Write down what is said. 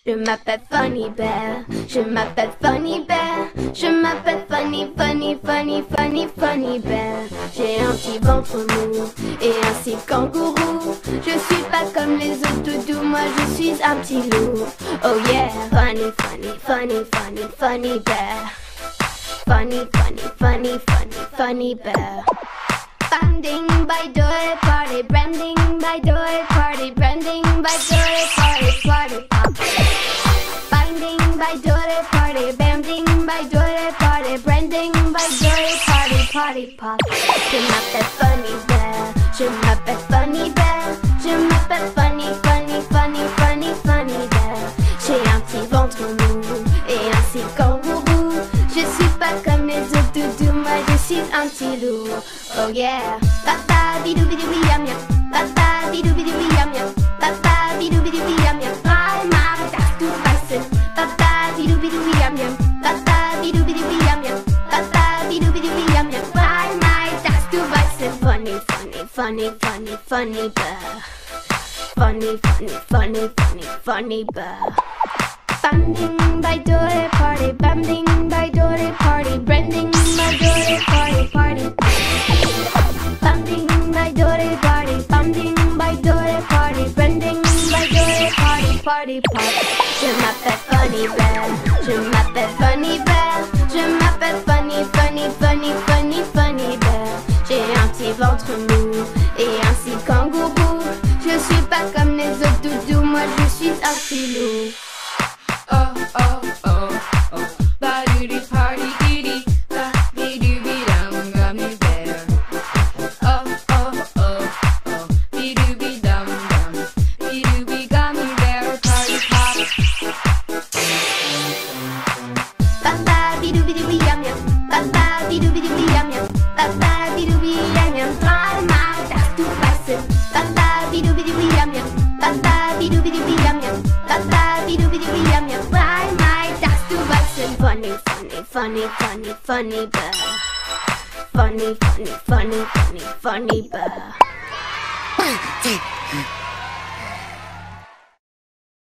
Je m'appelle Funny Bear, je m'appelle Funny Bear, je m'appelle Funny Bear. J'ai un petit ventre mou et un petit kangourou. Je suis pas comme les autres doudous, moi je suis un petit loup. Oh yeah, funny bear. Funny bear. Banding by door party, branding by door party, branding by door party pop. Banding by door party, banding by door party, branding by door party pop. Je m'appelle Funny Bear, je m'appelle Funny Bear, je m'appelle Funny Bear. J'ai un petit ventre mou et un petit kangourou. Je suis pas comme les autres doudous, moi je suis un petit loup. Oh yeah, papa bidou bidou yam yam, papa bidou bidou yam yam, papa bidou bidou yam yam. My mom that's too bison, papa bidou bidou yam yam, papa bidou bidou yam yam, papa bidou bidou yam yam. My that's too bison. Funny bear. Funny bear. Banding by door party, banding by door party, branding by door party. Banding by door party, banding by door party, branding by door party pop. Je m'appelle Funny Bear, je m'appelle Funny Bear, je m'appelle Funny Bear. J'ai un petit ventre mou et un petit kangourou. Je suis pas comme les autres doudous, moi je suis un petit loup. Oh, ba-doody party dee ba-dee-doo-be-dum gummy bear. Oh, be-doo-be-dum-dum, be-doo-be gummy bear party pop. Papa bidou-bidou yam yam, papa bidou-bidou yam yam, papa bidou-bidou yam yam. My that's too bison, papa bidou-bidou yam yam, papa bidou-bidou yam yam, papa bidou-bidou yam yam. My that's too bison. Funny bear. Funny bear.